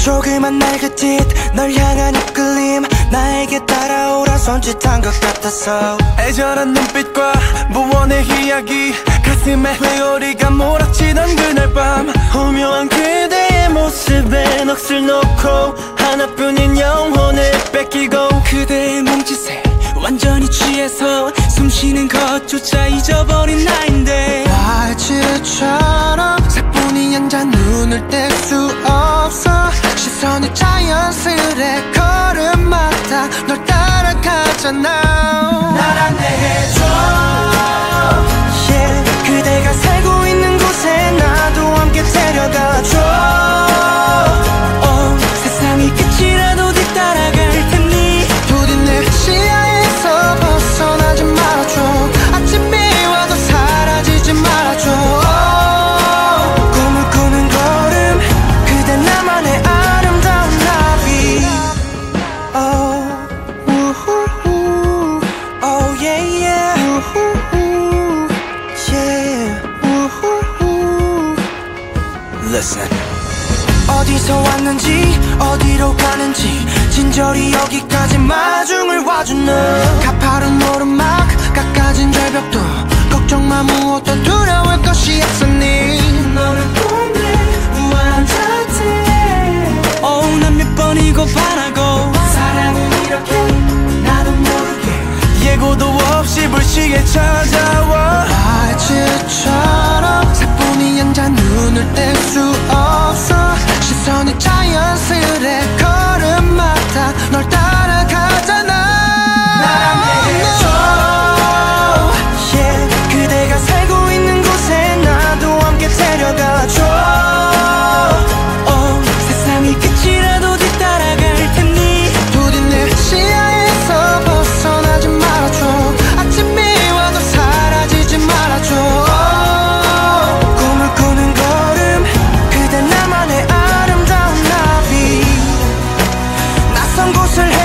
조그만 날개짓 널 향한 이끌림 나에게 따라오라 손짓한 것 같았어. 애절한 눈빛과 무언의 이야기 가슴에 회오리가 몰아치던 그날 밤 오묘한 그대의 모습에 넋을 놓고 하나뿐인 영혼을 뺏기고 그대의 몸짓에 완전히 취해서 숨쉬는 것조차 잊어버린 나인데 말치처럼 사뿐히 앉아 눈을 뗄 수 없어. 시선이 자연스레 걸음마다 널 따라가잖아. 날 안내해줘 yeah, 그대가 살고 있는 곳에 나도 함께 데려가줘 세상이 끝이라도 뒤따라갈 테니 부디 내 시야에서 벗어나지 말아줘. 아침이 와도 사라지지 말아줘. 꿈을 꾸는 걸음 그대 나만의 아름다운 나비 Oh yeah yeah yeah Listen 어디서 왔는지 어디로 가는지 진저리 여기까지 마중을 와준 너 가파른 오르막 깎아진 절벽도 걱정 마 무엇도 두려울 것이 없으니 너를 뽐내 우아한 자태 난 몇 번이고 반하고 사랑은 이렇게 나도 모르게 예고도 없이 불시에 찾아와. 말치처럼 사뿐히 앉아 눈을 뗄 수 없어. 시선이 자연스레 걸음마다 널 따라가잖아. 날 안내해줘 yeah, 그대가 살고 있는 곳에 나도 함께 데려가줘 세상이 끝이라도 뒤따라갈 테니 부디 내 시야에서 벗어나지 말아줘. 아침이 와도 사라지지 말아줘. 꿈을 꾸는 걸음 그대 나만의 아름다운 나비 낯선 곳을